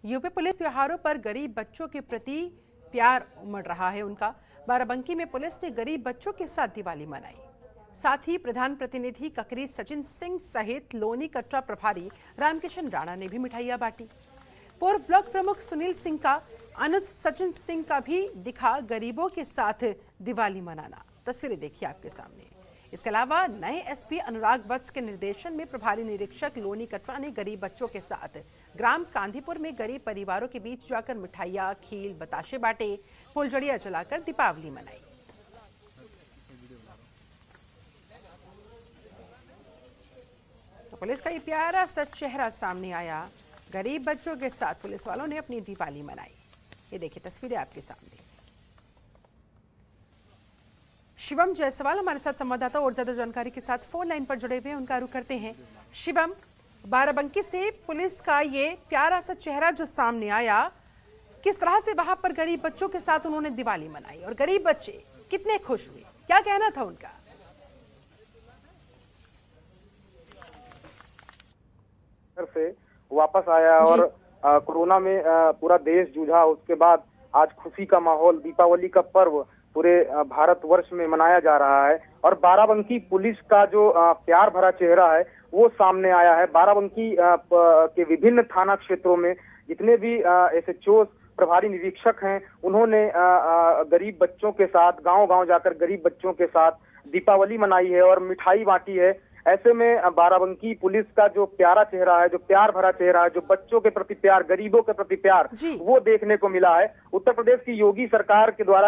UP police त्योहारों पर गरीब बच्चों के प्रति प्यार उमड़ रहा है उनका। बाराबंकी में पुलिस ने गरीब बच्चों के साथ दिवाली मनाई। साथ ही प्रधान प्रतिनिधि ककरी सचिन सिंह सहित लोनी कटरा प्रभारी रामकिशन राणा ने भी मिठाइयां बांटी। पूर्व ब्लॉक प्रमुख सुनील सिंह का अनुज सचिन सिंह का भी दिखा गरीबों के साथ दिवाली मनाना। तस्वीरें देखिए आपके सामने। इसके अलावा नए एसपी अनुराग वत्स के निर्देशन में प्रभारी निरीक्षक लोनी कटरा ने गरीब बच्चों के साथ ग्राम कांधीपुर में गरीब परिवारों के बीच जाकर मिठाइयां, खील, बताशे बांटे, फुलझड़ियां जलाकर दीपावली मनाई। तो पुलिस का ये प्यारा सा चेहरा सामने आया। गरीब बच्चों के साथ पुलिस वालों ने अपनी दिवाली मनाई। ये देखिए तस्वीरें आपके सामने। शिवम जायसवाल हमारे साथ संवाददाता और ज्यादा जानकारी के साथ फोन लाइन पर जुड़े हुए हैं, उनका रुख करते हैं। शिवम, बाराबंकी से पुलिस का ये प्यारा सा चेहरा जो सामने आया, किस तरह से वहां पर गरीब बच्चों के साथ उन्होंने दिवाली मनाई और गरीब बच्चे कितने खुश हुए, क्या कहना था उनका? से वापस आया और कोरोना में पूरा देश जूझा, उसके बाद आज खुशी का माहौल, दीपावली का पर्व पूरे भारतवर्ष में मनाया जा रहा है और बाराबंकी पुलिस का जो प्यार भरा चेहरा है वो सामने आया है। बाराबंकी के विभिन्न थाना क्षेत्रों में जितने भी एसएचओ प्रभारी निरीक्षक हैं, उन्होंने गरीब बच्चों के साथ गांव-गांव जाकर गरीब बच्चों के साथ दीपावली मनाई है और मिठाई बांटी है। ऐसे में बाराबंकी पुलिस का जो प्यारा चेहरा है, जो प्यार भरा चेहरा है, जो बच्चों के प्रति प्यार, गरीबों के प्रति प्यार, वो देखने को मिला है। उत्तर प्रदेश की योगी सरकार के द्वारा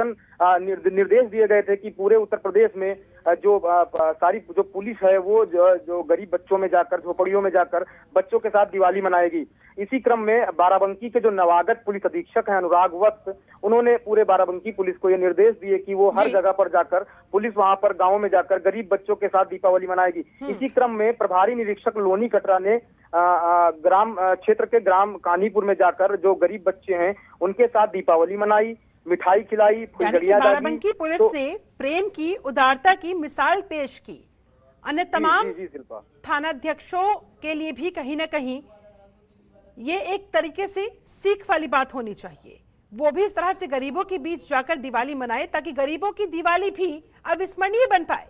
निर्देश दिए गए थे कि पूरे उत्तर प्रदेश में जो सारी जो पुलिस है वो जो गरीब बच्चों में जाकर, झोपड़ियों में जाकर बच्चों के साथ दिवाली मनाएगी। इसी क्रम में बाराबंकी के जो नवागत पुलिस अधीक्षक हैं अनुराग वत्स, उन्होंने पूरे बाराबंकी पुलिस को ये निर्देश दिए कि वो हर जगह पर जाकर पुलिस वहां पर गाँव में जाकर गरीब बच्चों के साथ दीपावली मनाएगी। इसी क्रम में प्रभारी निरीक्षक लोनी कटरा ने ग्राम क्षेत्र के ग्राम कानीपुर में जाकर जो गरीब बच्चे हैं उनके साथ दीपावली मनाई, मिठाई खिलाई, फुलझड़ियां डाली। बाराबंकी पुलिस ने प्रेम की, उदारता की मिसाल पेश की। अन्य तमाम थानाध्यक्षों के लिए भी कहीं ना कहीं ये एक तरीके से सीख वाली बात होनी चाहिए। वो भी इस तरह से गरीबों के बीच जाकर दिवाली मनाए ताकि गरीबों की दिवाली भी अविस्मरणीय बन पाए।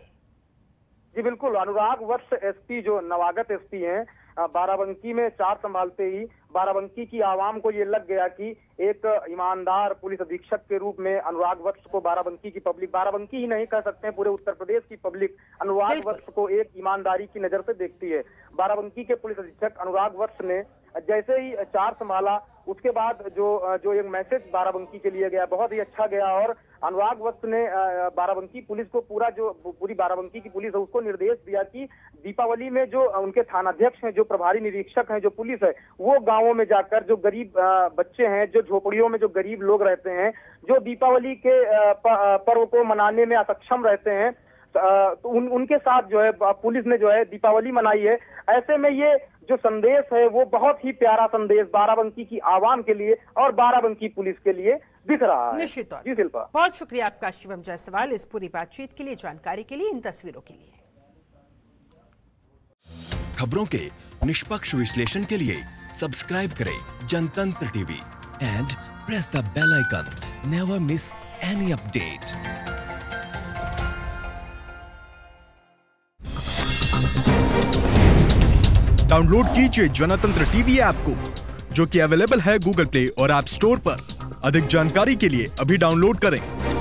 जी बिल्कुल, अनुराग वत्स एसपी जो नवागत एसपी हैं, बाराबंकी में चार संभालते ही बाराबंकी की आवाम को ये लग गया कि एक ईमानदार पुलिस अधीक्षक के रूप में अनुराग वत्स को बाराबंकी की पब्लिक, बाराबंकी ही नहीं कह सकते हैं, पूरे उत्तर प्रदेश की पब्लिक अनुराग वत्स को एक ईमानदारी की नजर से देखती है। बाराबंकी के पुलिस अधीक्षक अनुराग वत्स ने जैसे ही चार संभाला, उसके बाद जो एक मैसेज बाराबंकी के लिए गया, बहुत ही अच्छा गया और अनुराग वत्स ने बाराबंकी पुलिस को पूरी बाराबंकी की पुलिस है उसको निर्देश दिया कि दीपावली में जो उनके थानाध्यक्ष हैं, जो प्रभारी निरीक्षक हैं, जो पुलिस है, वो गांवों में जाकर जो गरीब बच्चे हैं, जो झोपड़ियों में जो गरीब लोग रहते हैं, जो दीपावली के पर्व को मनाने में असक्षम रहते हैं, तो उनके साथ जो है पुलिस ने जो है दीपावली मनाई है। ऐसे में ये जो संदेश है वो बहुत ही प्यारा संदेश बाराबंकी की आवाम के लिए और बाराबंकी पुलिस के लिए दिख रहा है। निश्चित तौर। जी शिल्पा, बहुत शुक्रिया आपका शिवम जायसवाल इस पूरी बातचीत के लिए, जानकारी के लिए, इन तस्वीरों के लिए। खबरों के निष्पक्ष विश्लेषण के लिए सब्सक्राइब करें Jantantra TV and press the bell icon. Never miss any update. Download कीजिए जनतंत्र टीवी ऐप को, जो कि अवेलेबल है गूगल प्ले और ऐप स्टोर पर। अधिक जानकारी के लिए अभी डाउनलोड करें।